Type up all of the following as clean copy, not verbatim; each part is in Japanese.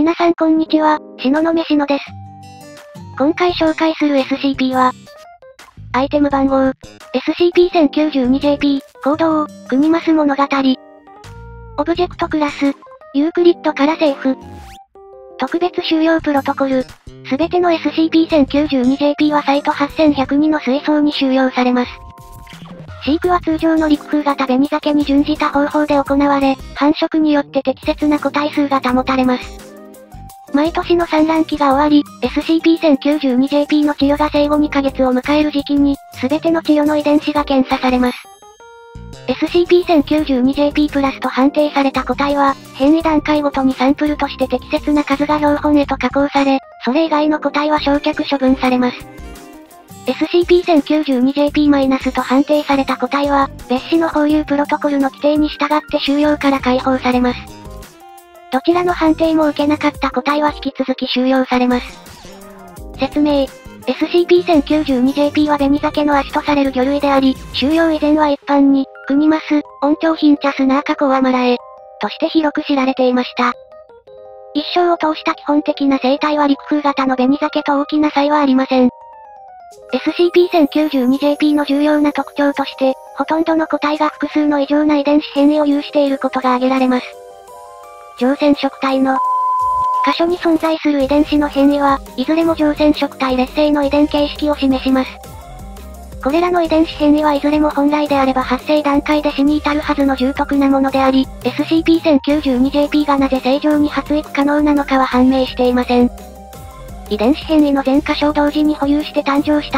皆さんこんにちは、東雲しのです。今回紹介する SCP は、アイテム番号、SCP-1092-JP、行動、クニマス物語。オブジェクトクラス、ユークリッドからセーフ。特別収容プロトコル、すべての SCP-1092-JP はサイト8102の水槽に収容されます。飼育は通常の陸風型紅鮭に準じた方法で行われ、繁殖によって適切な個体数が保たれます。毎年の産卵期が終わり、SCP-1092-JP の治療が生後2ヶ月を迎える時期に、すべての治療の遺伝子が検査されます。SCP-1092-JP プラスと判定された個体は、変異段階ごとにサンプルとして適切な数が標本へと加工され、それ以外の個体は焼却処分されます。SCP-1092-JP- と判定された個体は、別紙の放流プロトコルの規定に従って収容から解放されます。どちらの判定も受けなかった個体は引き続き収容されます。説明。SCP-1092-JP は紅鮭の足とされる魚類であり、収容以前は一般に、クニマス、温調品茶スナーカコアマラエとして広く知られていました。一生を通した基本的な生態は陸風型の紅鮭と大きな差異はありません。SCP-1092-JP の重要な特徴として、ほとんどの個体が複数の異常な遺伝子変異を有していることが挙げられます。常染色体の箇所に存在する遺伝子の変異は、いずれも常染色体劣勢の遺伝形式を示します。これらの遺伝子変異はいずれも本来であれば発生段階で死に至るはずの重篤なものであり、SCP-1092-JP がなぜ正常に発育可能なのかは判明していません。遺伝子変異の全箇所を同時に保有して誕生した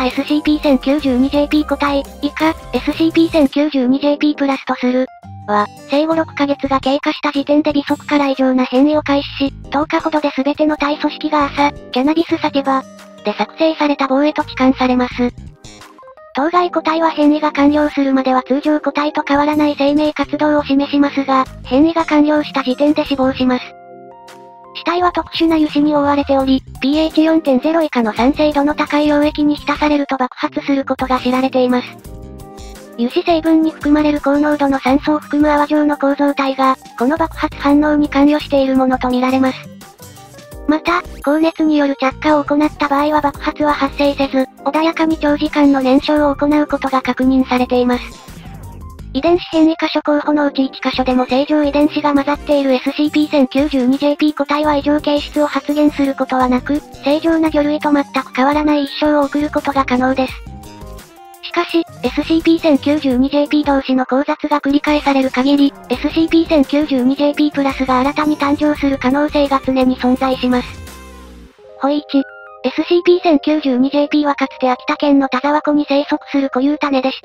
SCP-1092-JP 個体、以下、SCP-1092-JP プラスとする、は、生後6ヶ月が経過した時点で微速から異常な変異を開始し、10日ほどで全ての体組織が朝、キャナビスサティバで作成された棒へと置換されます。当該個体は変異が完了するまでは通常個体と変わらない生命活動を示しますが、変異が完了した時点で死亡します。死体は特殊な油脂に覆われており、pH4.0 以下の酸性度の高い溶液に浸されると爆発することが知られています。油脂成分に含まれる高濃度の酸素を含む泡状の構造体が、この爆発反応に関与しているものとみられます。また、高熱による着火を行った場合は爆発は発生せず、穏やかに長時間の燃焼を行うことが確認されています。遺伝子変異箇所候補のうち1箇所でも正常遺伝子が混ざっている SCP-1092-JP 個体は異常形質を発現することはなく、正常な魚類と全く変わらない一生を送ることが可能です。しかし、SCP-1092-JP 同士の交雑が繰り返される限り、SCP-1092-JP プラスが新たに誕生する可能性が常に存在します。ホイ1。SCP-1092-JP はかつて秋田県の田沢湖に生息する固有種でした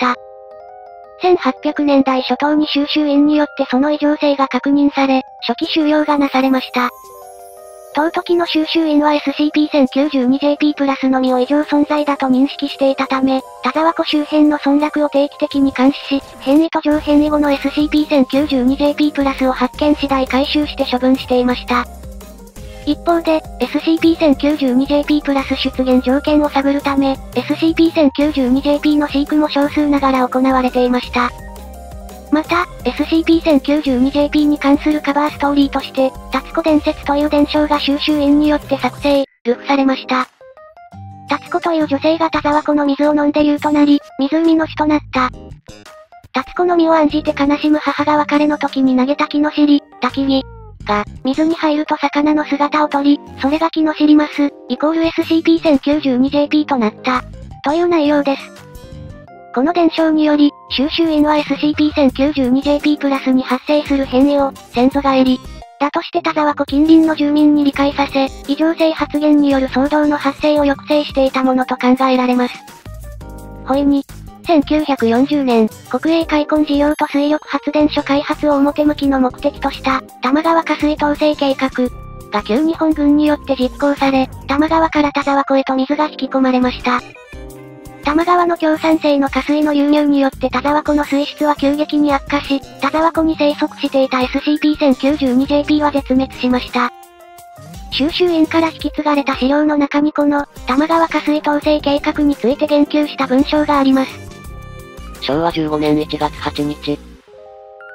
。1800年代初頭に収集員によってその異常性が確認され、初期収容がなされました。当時の収集員は SCP-1092-JP プラスのみを異常存在だと認識していたため、田沢湖周辺の村落を定期的に監視し、変異と常変異後の SCP-1092-JP プラスを発見次第回収して処分していました。一方で、SCP-1092-JP プラス出現条件を探るため、SCP-1092-JP の飼育も少数ながら行われていました。また、SCP-1092-JP に関するカバーストーリーとして、タツコ伝説という伝承が収集員によって作成、流布されました。タツコという女性が田沢湖の水を飲んで竜となり、湖の主となった。タツコの身を案じて悲しむ母が別れの時に投げた木の尻、焚き木が、水に入ると魚の姿をとり、それが木の尻マス、=SCP-1092-JP となった。という内容です。この伝承により、収集員は SCP-1092-JP プラスに発生する変異を、先祖返りだとして田沢湖近隣の住民に理解させ、異常性発現による騒動の発生を抑制していたものと考えられます。ホイ2。1940年、国営開墾事業と水力発電所開発を表向きの目的とした、多摩川下水統制計画が旧日本軍によって実行され、多摩川から田沢湖へと水が引き込まれました。多摩川の強酸性の下水の流入によって田沢湖の水質は急激に悪化し、田沢湖に生息していた SCP-1092-JP は絶滅しました。収集員から引き継がれた資料の中にこの、多摩川下水統制計画について言及した文章があります。 昭和15年1月8日。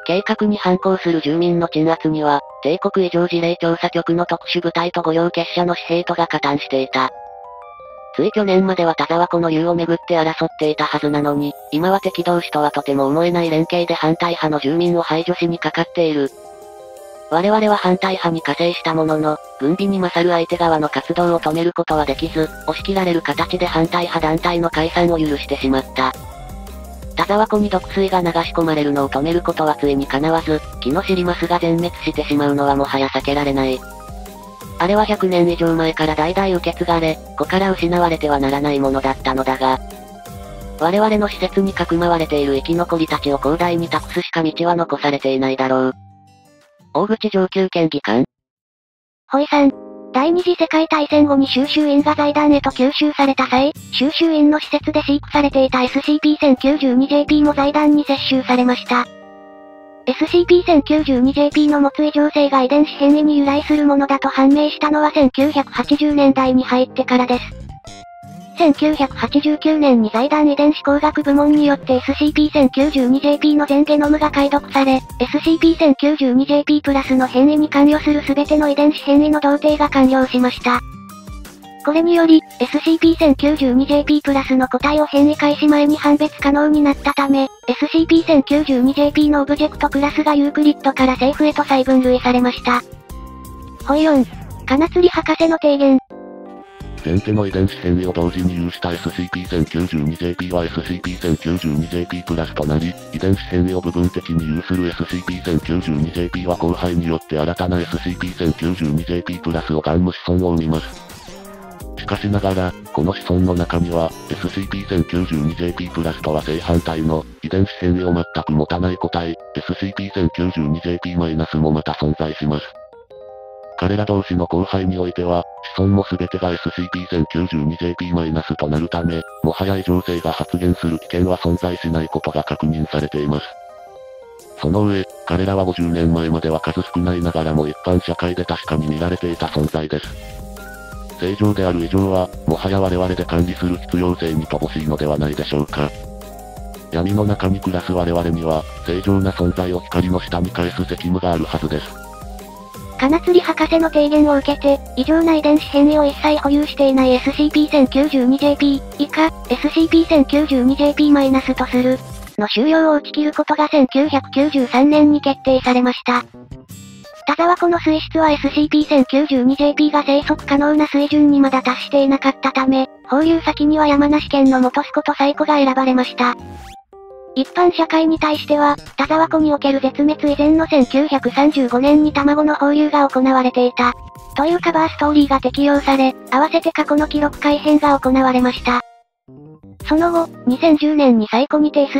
計画に反抗する住民の鎮圧には、帝国異常事例調査局の特殊部隊と御用結社の司兵とが加担していた。つい去年までは田沢湖の竜をめぐって争っていたはずなのに、今は敵同士とはとても思えない連携で反対派の住民を排除しにかかっている。我々は反対派に加勢したものの、軍備に勝る相手側の活動を止めることはできず、押し切られる形で反対派団体の解散を許してしまった。田沢湖に毒水が流し込まれるのを止めることはついに叶わず、木のシリマスが全滅してしまうのはもはや避けられない。あれは100年以上前から代々受け継がれ、子から失われてはならないものだったのだが、我々の施設にかくまわれている生き残りたちを広大に託すしか道は残されていないだろう。大口上級県議官。 ホイさん。第二次世界大戦後に収集員が財団へと吸収された際、収集員の施設で飼育されていた SCP-1092JP も財団に接収されました。SCP-1092JP の持つ異常性が遺伝子変異に由来するものだと判明したのは1980年代に入ってからです。1989年に財団遺伝子工学部門によって SCP-1092JP の全ゲノムが解読され、SCP-1092JP プラスの変異に関与するすべての遺伝子変異の同定が完了しました。これにより、SCP-1092JP プラスの個体を変異開始前に判別可能になったため、SCP-1092JP のオブジェクトクラスがユークリッドからセーフへと再分類されました。ホイ4、金釣り博士の提言。 全家の遺伝子変異を同時に有した SCP-1092JP は SCP-1092JP プラスとなり、遺伝子変異を部分的に有する SCP-1092JP は交配によって新たな SCP-1092JP プラスをガン無子孫を生みます。しかしながら、この子孫の中には、SCP-1092JP プラスとは正反対の、遺伝子変異を全く持たない個体、SCP-1092JP- もまた存在します。彼ら同士の交配においては、子孫も全てが SCP-1092JP- となるため、もはや異常性が発現する危険は存在しないことが確認されています。その上、彼らは50年前までは数少ないながらも一般社会で確かに見られていた存在です。正常である以上は、もはや我々で管理する必要性に乏しいのではないでしょうか。闇の中に暮らす我々には、正常な存在を光の下に返す責務があるはずです。 金釣り博士の提言を受けて、異常な遺伝子変異を一切保有していない SCP-1092JP 以下、SCP-1092JP- とする、の収容を打ち切ることが1993年に決定されました。田沢湖の水質は SCP-1092JP が生息可能な水準にまだ達していなかったため、放流先には山梨県の本栖湖と西湖が選ばれました。一般社会に対しては、田沢湖における絶滅以前の1935年に卵の放流が行われていた。というカバーストーリーが適用され、合わせて過去の記録改変が行われました。その後、2010年に西湖にて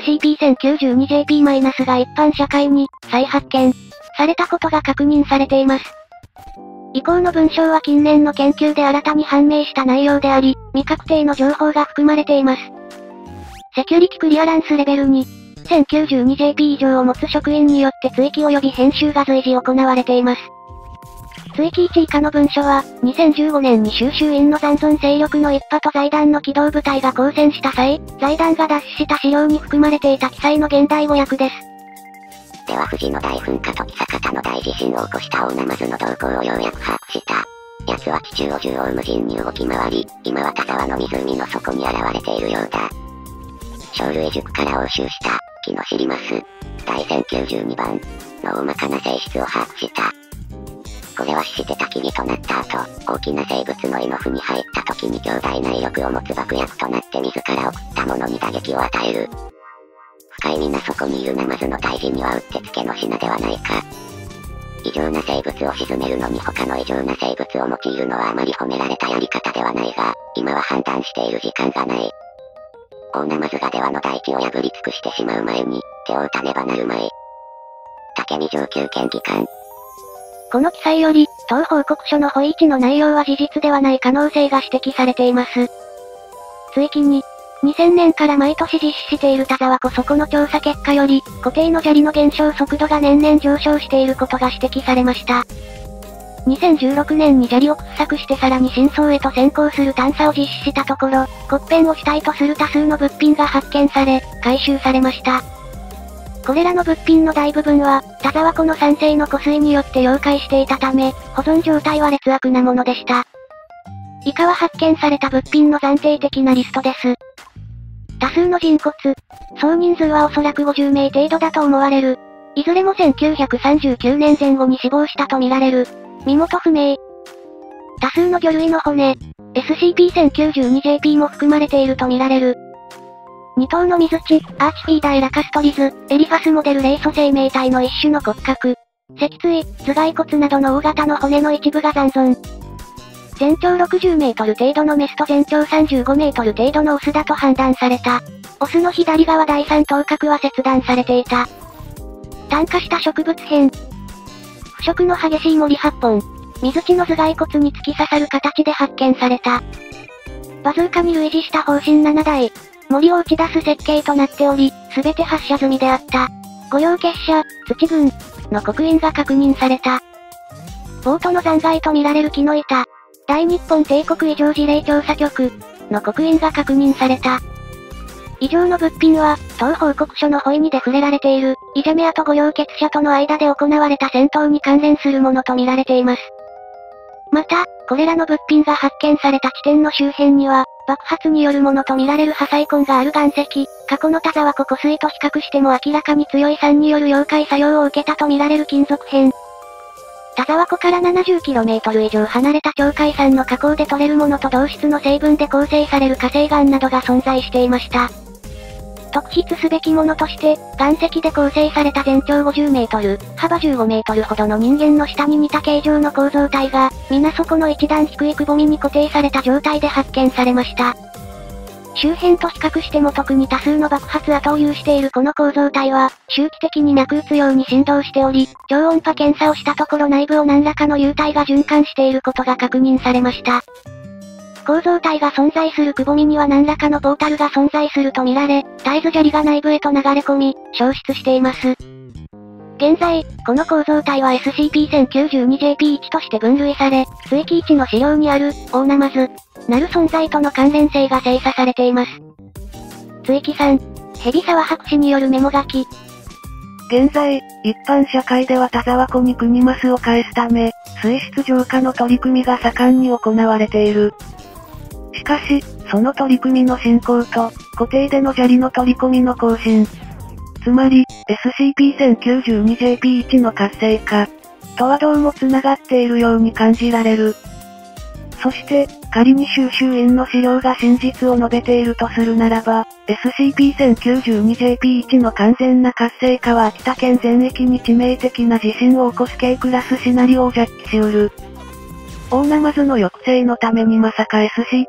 SCP-1092JP- が一般社会に再発見されたことが確認されています。以降の文章は近年の研究で新たに判明した内容であり、未確定の情報が含まれています。セキュリティクリアランスレベル2、1092JP 以上を持つ職員によって追記及び編集が随時行われています。追記1以下の文書は、2015年に収集員の残存勢力の一派と財団の機動部隊が交戦した際、財団が奪取した資料に含まれていた記載の現代語訳です。 では富士の大噴火と久方の大地震を起こした大ナマズの動向をようやく把握した。奴は地中を縦横無尽に動き回り、今は田沢の湖の底に現れているようだ。生類塾から押収した、木のシリマス、第1092番、の大まかな性質を把握した。これは死して焚き火となった後、大きな生物の胃の腑に入った時に強大な威力を持つ爆薬となって自ら送ったものに打撃を与える。深い皆底にいるナマズの退治にはうってつけの品ではないか。異常な生物を沈めるのに他の異常な生物を用いるのはあまり褒められたやり方ではないが、今は判断している時間がない。大ナマズが出羽の大地を破り尽くしてしまう前に、手を打たねばなるまい。武見上級県議官。 この記載より、当報告書のホイ1の内容は事実ではない可能性が指摘されています。追記に、2000年から毎年実施している田沢湖底の調査結果より、固定の砂利の減少速度が年々上昇していることが指摘されました。2016年に砂利を掘削してさらに深層へと潜航する探査を実施したところ、骨片を主体とする多数の物品が発見され、回収されました。 これらの物品の大部分は、田沢湖の酸性の湖水によって溶解していたため、保存状態は劣悪なものでした。以下は発見された物品の暫定的なリストです。多数の人骨。総人数はおそらく50名程度だと思われる。いずれも1939年前後に死亡したとみられる。身元不明。多数の魚類の骨。SCP-1092JP も含まれているとみられる。2頭の水地、アーチピーダイラカストリズ、エリファスモデルレイ素生命体の一種の骨格。脊椎、頭蓋骨などの大型の骨の一部が残存。全長60メートル程度のメスと全長35メートル程度のオスだと判断された。オスの左側第三頭角は切断されていた。炭化した植物片。腐食の激しい森8本。水地の頭蓋骨に突き刺さる形で発見された。バズーカに類似した砲身7台。森を打ち出す設計となっており、すべて発射済みであった。御用結社、土群の刻印が確認された。ボートの残骸とみられる木の板。大日本帝国異常事例調査局の刻印が確認された。以上の物品は、当報告書のホイにで触れられている、イジャメアと御用結社との間で行われた戦闘に関連するものとみられています。また、これらの物品が発見された地点の周辺には、爆発によるものとみられる破砕痕がある岩石、過去の田沢湖湖水と比較しても明らかに強い酸による溶解作用を受けたとみられる金属片。田沢湖から 70km 以上離れた鳥海山の火口で取れるものと同質の成分で構成される火成岩などが存在していました。特筆すべきものとして、岩石で構成された全長50メートル、幅15メートルほどの人間の下に似た形状の構造体が、水底の一段低いくぼみに固定された状態で発見されました。周辺と比較しても特に多数の爆発跡を有しているこの構造体は、周期的に脈打つように振動しており、超音波検査をしたところ内部を何らかの流体が循環していることが確認されました。構造体が存在するくぼみには何らかのポータルが存在するとみられ、絶えず砂利が内部へと流れ込み、消失しています。現在、この構造体は SCP-1092JP1 として分類され、追記1の資料にある、大ナマズ、なる存在との関連性が精査されています。追記3、蛇沢博士によるメモ書き。 現在、一般社会では田沢湖にクニマスを返すため、水質浄化の取り組みが盛んに行われている。しかし、その取り組みの進行と、固定での砂利の取り込みの更新。つまり、SCP-1092JP1 の活性化とはどうも繋がっているように感じられる。そして、仮に収集員の資料が真実を述べているとするならば、SCP-1092JP1 の完全な活性化は秋田県全域に致命的な地震を起こすKクラスシナリオを弱気しうる。大ナマズの抑制のためにまさか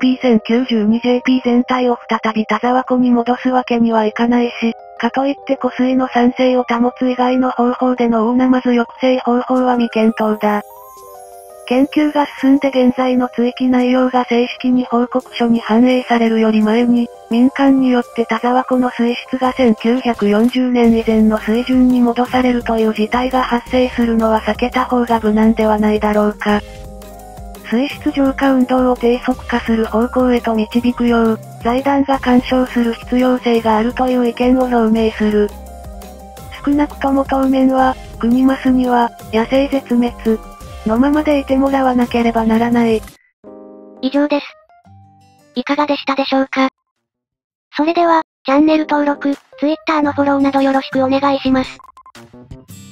SCP-1092JP 全体を再び田沢湖に戻すわけにはいかないし、かといって湖水の酸性を保つ以外の方法での大ナマズ抑制方法は未検討だ。研究が進んで現在の追記内容が正式に報告書に反映されるより前に、民間によって田沢湖の水質が1940年以前の水準に戻されるという事態が発生するのは避けた方が無難ではないだろうか。水質浄化運動を低速化する方向へと導くよう、財団が干渉する必要性があるという意見を表明する。少なくとも当面は、クニマスには、野生絶滅のままでいてもらわなければならない。 以上です。いかがでしたでしょうか？それでは、チャンネル登録、Twitter のフォローなどよろしくお願いします。